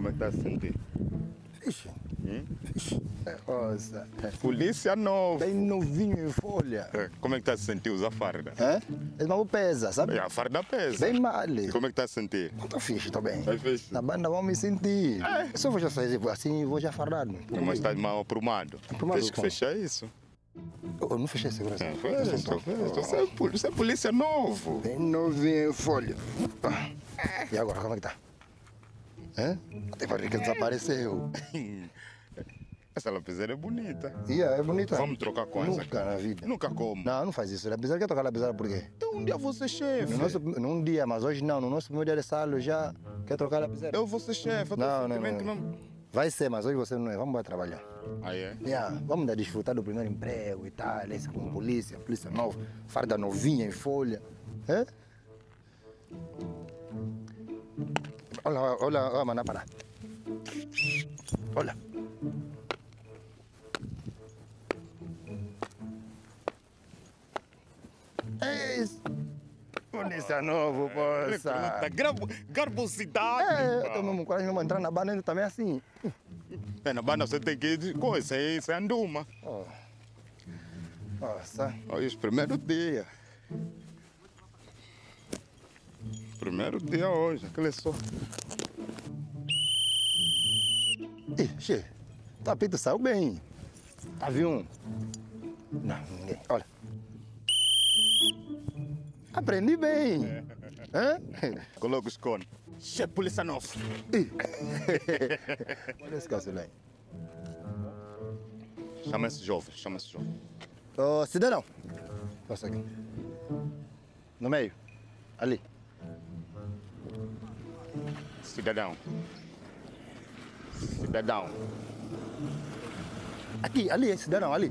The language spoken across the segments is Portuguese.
Como é que está a se sentir? Vixe. Vixe. Nossa. Polícia nova. Bem novinho em folha. Como é que está a se sentir usar farda? Esse maluco pesa, sabe? A farda pesa. Bem mal. E como é que está a se sentir? Estou fixe, estou bem. Tá fixe? Na banda vão me sentir. Se eu vou já fazer assim, vou já fardado. Mas está mal aprumado. Aprumado Tens que como? fechar isso. Eu não fechei a segurança. Você é polícia novo. Bem novinho em folha. E agora, como é que tá? Até parece que desapareceu. Essa lapiseira é bonita. É bonita. Vamos trocar com essa. Nunca na vida. Nunca como. Não faz isso. Lapiseira quer tocar lapiseira por quê? Então um dia vou ser chefe. Num dia, mas hoje não. No nosso primeiro dia de salo já quer trocar lapiseira. Eu vou ser chefe. Não. Vai ser, mas hoje você não é. Vamos embora trabalhar. Ah, é? Vamos dar desfrutar do primeiro emprego e tal. Esse com polícia nova, farda novinha em folha. Olha, mano, para. Olha. Polícia novo, poça. Garbosidade. Eu tô mesmo quase mesmo entrar na banda ainda também assim. Na banda você tem que ir de coisa, isso é anduma. Nossa. Olha, esse primeiro dia. Primeiro dia hoje, aquele só. Che, o apito saiu bem. Tá viu? Não, ninguém. Olha. Aprendi bem. Coloca os cones. Che, polícia nova. Olha esse caçulé. Chama esse jovem. Ô, cidadão. Passa aqui. No meio. Ali. Cidadão. Aqui, ali, cidadão, ali.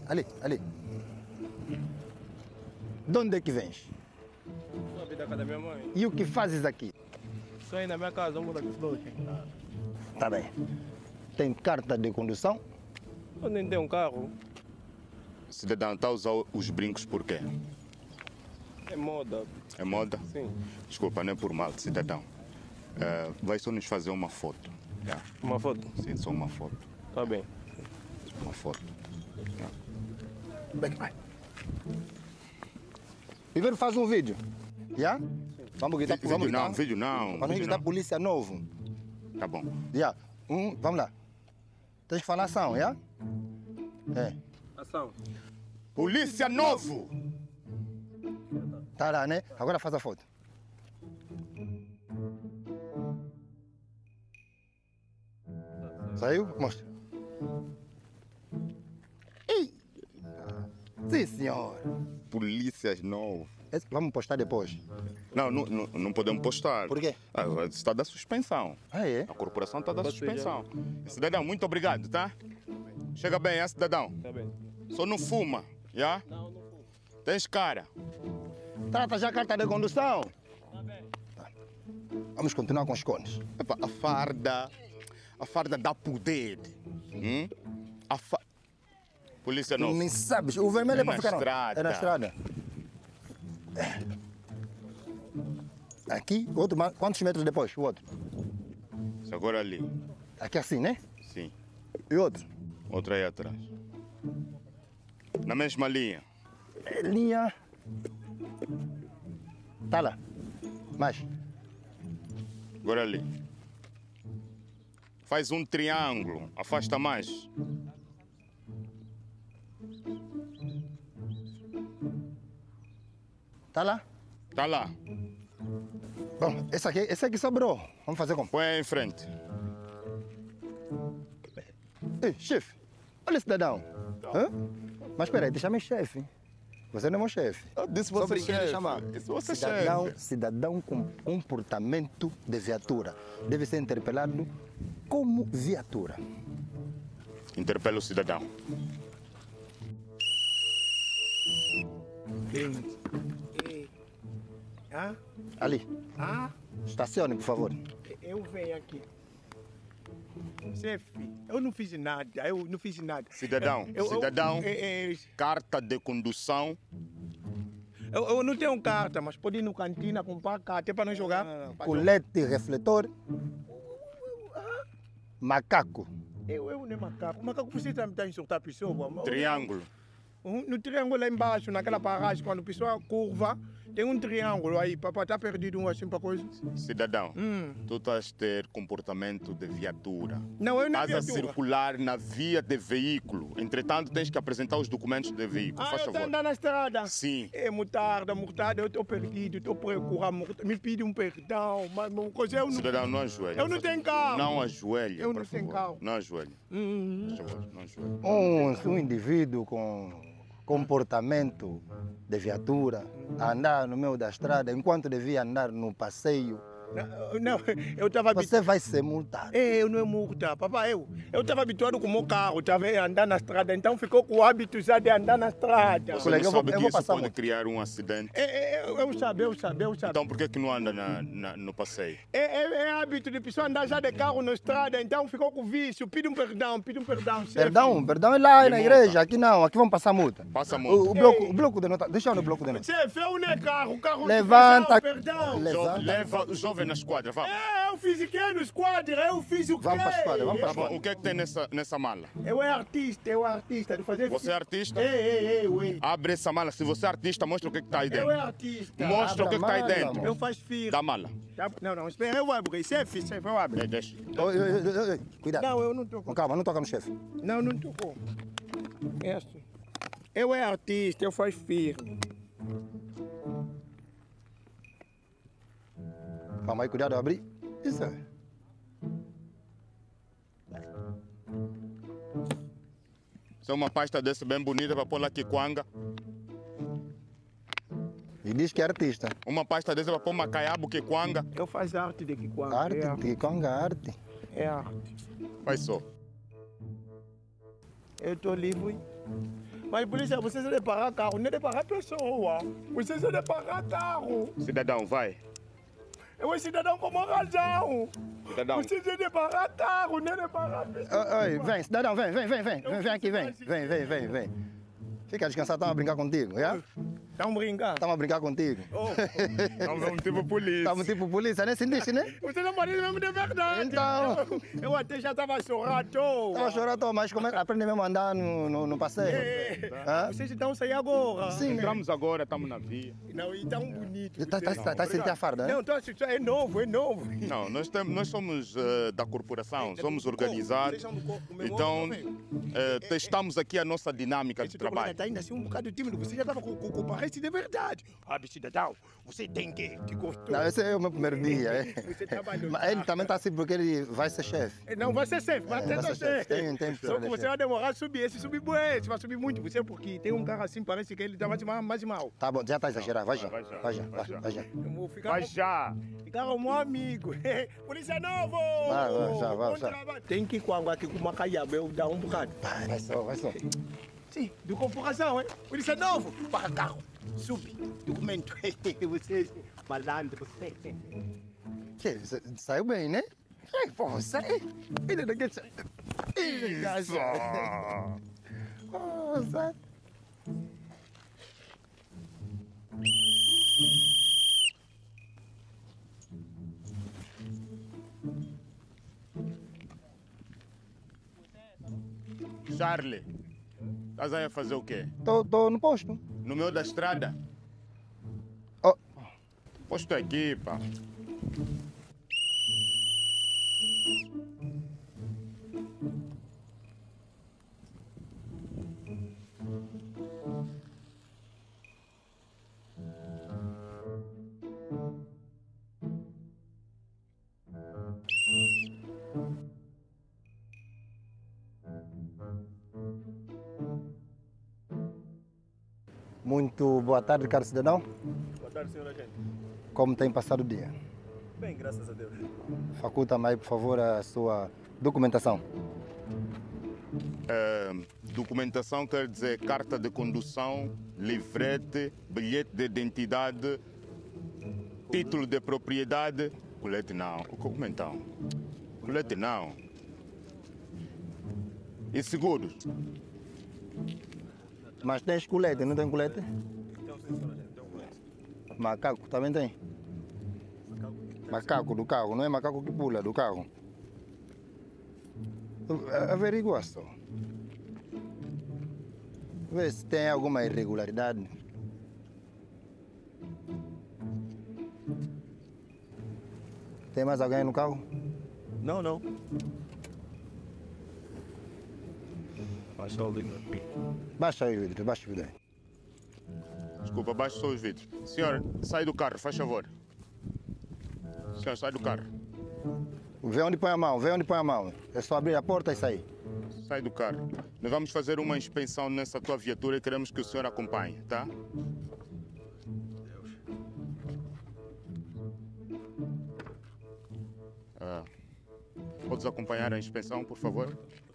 De onde é que vens? Estou aqui da casa da minha mãe. E o que fazes aqui? Estou aí na minha casa, vamos daqui flores. Tá bem. Tem carta de condução? Eu nem tenho um carro. Cidadão, está a usar os brincos por quê? É moda. É moda? Sim. Desculpa, não é por mal, cidadão. Vai só nos fazer uma foto. Yeah. Uma foto? Sim, só uma foto. Tá bem. Uma foto. Bem, vai. Primeiro faz um vídeo. Já? Vamos gritar. Vídeo não. Vamos gritar polícia novo. Tá bom. Já. Vamos lá. Tens que falar ação, já? Ação. Polícia novo! Tá lá, né? Agora faz a foto. Saiu? Mostra. Sim, senhor. Polícias novo. Vamos postar depois. Não podemos postar. Por quê? Está da suspensão. É? A corporação está da suspensão. Cidadão, muito obrigado, tá? Chega bem, cidadão? Tá bem. Só não fuma, já? Não fumo. Tens cara. Trata já a carta de condução. Tá bem. Vamos continuar com os cones. Epa, a farda dá poder. Polícia nova. Nem sabes. O vermelho é para ficar. Estrada. É na estrada. Aqui, outro, quantos metros depois? O outro. Isso agora ali. Aqui assim, né? Sim. E outro? Outro aí atrás. Na mesma linha. Linha. Tá lá. Mais. Agora ali. Faz um triângulo. Afasta mais. Tá lá. Tá lá. Bom, esse aqui sobrou. Vamos fazer como? Põe aí em frente. Ei, chefe. Olha, cidadão. Mas espera aí, deixa-me chefe. Você não é meu chefe. Eu disse Só você brinquei de chefe. chamar. Disse você Cidadão, chefe. cidadão com comportamento de viatura. Deve ser interpelado como viatura. Interpela o cidadão. Ali. Estacione, por favor. Eu venho aqui. Chefe, eu não fiz nada. Cidadão, carta de condução. Eu não tenho carta, mas pode ir no cantina comprar carta, é para não jogar. Colete refletor. Macaco. Eu não é macaco. Macaco você também está insultar a pessoa. Triângulo. No triângulo lá embaixo, naquela barragem, quando a pessoa curva, tem um triângulo aí, para estar perdido assim para coisa. Cidadão, tu estás a ter comportamento de viatura. Não, eu não Estás a circular na via de veículo. Entretanto, tens que apresentar os documentos de veículo. Faz eu estou favor. andando na estrada. Sim. É, mutarda, eu estou perdido, estou procurando, me pede um perdão, mas uma coisa eu não... Cidadão, não ajoelha. Eu não tenho carro. Não ajoelha, Eu por não tenho favor. carro. Não ajoelha. Por favor, não ajoelha. Um indivíduo com comportamento de viatura, a andar no meio da estrada, enquanto devia andar no passeio, Não, eu estava você vai ser multado. Eu não é multa, papai, eu estava habituado com o meu carro, estava a andar na estrada, então ficou com o hábito já de andar na estrada. Você Colega, não eu vou- sabe eu que vou isso passar pode muito. criar um acidente? Eu sabia. Então por que não anda no passeio? É hábito de pessoa andar já de carro na estrada, então ficou com vício, pede um perdão, chefe. Perdão é lá De na multa. igreja, aqui não, aqui vamos passar multa. Passa O muito. bloco de nota, deixa eu no bloco de nota. Chefe, eu não é carro, o carro... Levanta, Perdão. levanta. Leva o jovem na esquadra, vamos. Eu fiz o que no esquadra? Eu fiz o quê? Vamos para a esquadra, vamos para Tá bom, o que é que tem nessa mala? Eu é artista de fazer... Você é artista? Ei. Abre essa mala. Se você é artista, mostra o que está aí Eu dentro. é artista. Mostra o que está aí Abra a mala, dentro. amor. Eu faço firma. Da mala. Não, espera, eu abro. Chefe, eu abro. Deixa. Oi, cuidado. Não, eu não estou com... Calma, não toca no chefe. Não tocou. Eu é artista, eu faço firma. Calma aí, cuidado, abrir. Isso é. Isso é uma pasta desse bem bonita para pôr lá quiquanga. E diz que é artista. Uma pasta dessa para pôr macaiabo, quiquanga. Eu faço arte de Kikwanga. Arte, que conga arte. É arte. Faz só. Eu estou livre. Mas polícia, você deve pagar carro, não deve pagar pessoa. Você deve pagar carro. Cidadão, vai. Eu sou cidadão com uma razão. Cidadão. Você deve pagar carro, não deve pagar pessoa. Oi, vem, cidadão, vem aqui, vem. Fica descansado, estamos a brincar contigo, já? Estão brincando? Estamos a brincar contigo. Estamos um tipo polícia. Estamos tipo polícia, né? Sentiste, né? Você não parece mesmo de verdade. Então. Eu até já estava chorando. Estava a chorar, mas aprende mesmo a andar no passeio. Hã? Vocês estão saindo agora. Sim. Entramos agora, estamos na via. Não, e tão bonito. Tá a sentir a farda, né? Não, tô assistindo, é novo. Não, nós somos da corporação, somos Vocês organizados. são do corpo, meu Então, irmão, testamos aqui a nossa dinâmica de esse trabalho trabalho. está ainda assim um bocado tímido. Você já estava com parece de verdade. Ah, cidadão, você tem que gostou. Não, esse é o meu primeiro dia. Você trabalhou. Mas ele também está assim porque ele vai ser chefe. Não vai ser safe, vai vai tentar ser ser. chefe. Tem Só que de você chefe. vai demorar a subir. Esse subir bué, você vai subir muito. Você porque tem um carro assim, parece que ele está mais mal. Tá bom, já está exagerado, vai já. Vai já, Vai já, vai já. vai já. Eu vou ficar Vai já. como um amigo. Polícia novo! Vai Bom já. trabalho. Tem que quando aqui com uma caiaba, eu dar um bocado. Vai só. Sim, de corporação, hein? Polícia novo, para carro, sube, documento. Você, malandro. Que, saiu bem, né? Pô, sai. Ele não quer sair. Ele quer sair. Nossa. Charlie, estás aí a fazer o quê? Tô no posto. No meio da estrada? Oh. Posto aqui, pá. Muito boa tarde, caro cidadão. Boa tarde, senhor agente. Como tem passado o dia? Bem, graças a Deus. Faculta-me aí, por favor, a sua documentação. Documentação quer dizer carta de condução, livrete, bilhete de identidade, título de propriedade. Colete não. Como então? Colete não. E seguros? Mas tem colete, não tem colete? Então, sim, senhor agente. Então, Macaco também tem? Macaco do carro, não é macaco que pula, do carro. Averigua só. Vê se tem alguma irregularidade. Tem mais alguém no carro? Não, não. Baixa o língua. Baixa aí o vidro, baixa o vidro aí. Desculpa, baixe só os vidros. Senhor, sai do carro, faz favor. Senhor, sai do carro. Vê onde põe a mão, vê onde põe a mão. É só abrir a porta e sair. Sai do carro. Nós vamos fazer uma inspeção nessa tua viatura e queremos que o senhor acompanhe, tá? Podes acompanhar a inspeção, por favor?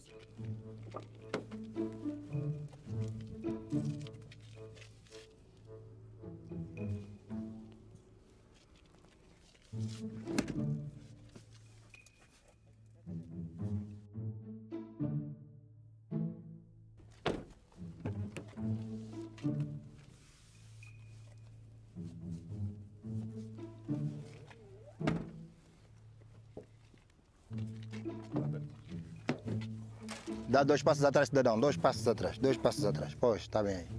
Dá 2 passos atrás, cidadão. 2 passos atrás. 2 passos atrás. Pois, está bem aí.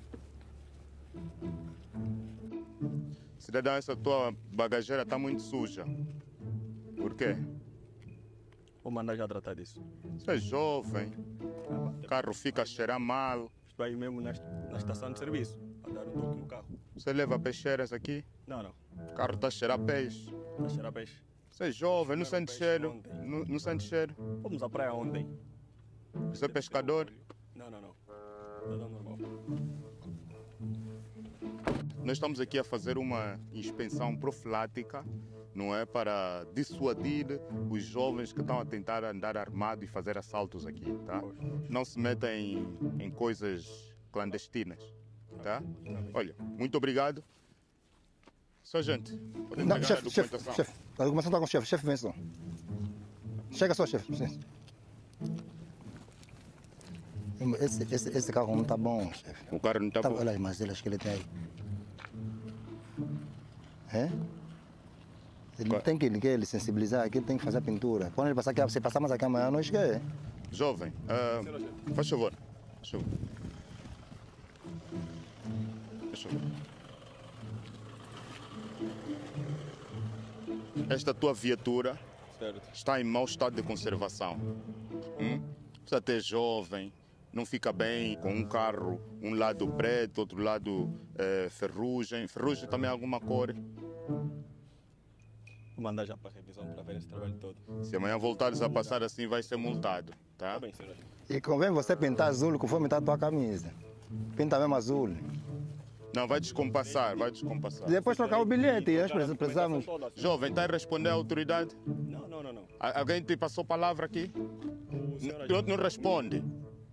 Cidadão, essa tua bagageira está muito suja. Por quê? Vou mandar já tratar disso. Você é jovem. O carro fica a cheirar mal. Estou aí mesmo na estação de serviço. A dar um toque no carro. Você leva peixeiras aqui? Não. O carro está a cheirar peixe. Está a cheirar peixe. Você é jovem, não sente Peixe cheiro. ontem. Não sente cheiro. Fomos à praia ontem. Você é pescador? Não. Cidadão normal. Nós estamos aqui a fazer uma inspeção profilática, não é? Para dissuadir os jovens que estão a tentar andar armados e fazer assaltos aqui, tá? Não se metem em coisas clandestinas, tá? Olha, muito obrigado. Sargento, pode Não, entregar a chefe, chefe, documentação. chefe. A documentação está com o chefe. Chefe, vem só. Chega só, chefe. Esse carro não está bom, chefe. O carro não está bom. Olha as mazelas que ele tem aí. É? Ele tem que ele sensibilizar, aqui tem que fazer a pintura. Quando ele passar aqui, se passar mais aqui amanhã, não esquece. Jovem, faz favor. Faz favor. Faz favor. Esta tua viatura Certo. está em mau estado de conservação. Você até é jovem, não fica bem com um carro, um lado preto, outro lado ferrugem. Ferrugem também é alguma cor. Vou mandar já para a revisão para ver esse trabalho todo. Se amanhã voltares a passar assim, vai ser multado, tá? Tá bem, senhor. E convém você pintar azul conforme está a tua camisa. Pinta mesmo azul. Não, vai descompassar, vai descompassar. Depois trocar o bilhete, e nós precisamos. Jovem, está a responder à autoridade? Não. Alguém te passou palavra aqui? O senhor Não responde.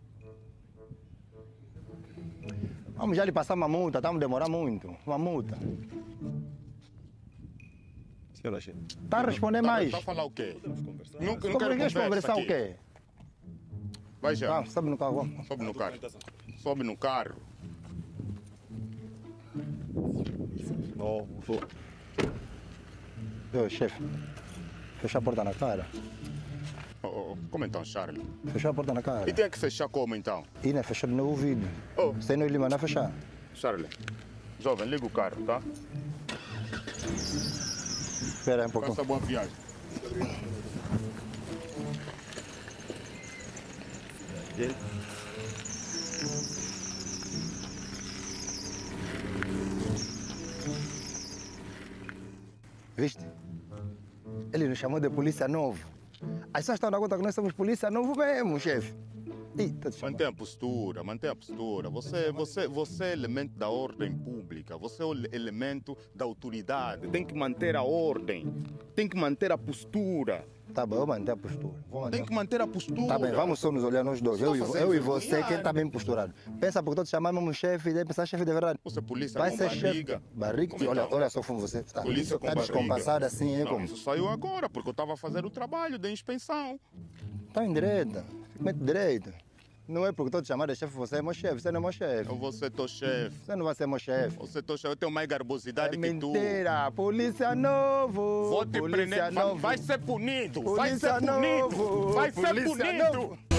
Vamos já lhe passar uma multa, estamos a demorar muito. Uma multa. Senhor agente. Está a responder mais. Está a falar o quê? Podemos conversar. Não quero Queres conversa conversar aqui. o quê? Vai já, Sobe no carro, vamos. sobe no carro. Documentação. Sobe no carro. Não, vou. Ô, chefe, fechar a porta na cara. Como então, Charlie? Fechar a porta na cara. E tem que fechar como então? E não é fechar de novo o vidro. Oh, Sem não lhe mandar fechar. Charlie, jovem, liga o carro, tá? Espera aí um pouquinho. Faça boa viagem. Viste? Ele nos chamou de polícia novo. As pessoas estão a dar conta que nós somos polícia novo mesmo, chefe. Ih, tá te chamando. Mantenha a postura, mantenha a postura. Você é elemento da ordem pública, você é o elemento da autoridade. Tem que manter a ordem, tem que manter a postura. Tá bom, eu manter a postura. Vou manter. Tem que manter a postura. Tá bem, vamos só nos olhar nós dois. Eu e você, vergonhar. quem está bem posturado. Pensa porque estou te chamando mesmo chefe, e daí pensar chefe de verdade. Você é polícia Vai com ser chefe. barriga. Barriga? Como Olha, então? olha só como você está. Polícia com Está barriga. descompassado assim, é Não, como? isso saiu agora, porque eu estava a fazer o trabalho de inspeção. Está em direita. Mete direita. Não é porque estou te chamando de chefe, você é meu chefe, você não é meu chefe. Eu vou ser teu chefe. Você não vai ser meu chefe. Você teu chefe, eu tenho mais garbosidade É que tu. mentira, polícia novo. Vou te polícia prender. novo. Vai ser punido. Polícia vai ser punido. novo. Vai ser Polícia punido. novo.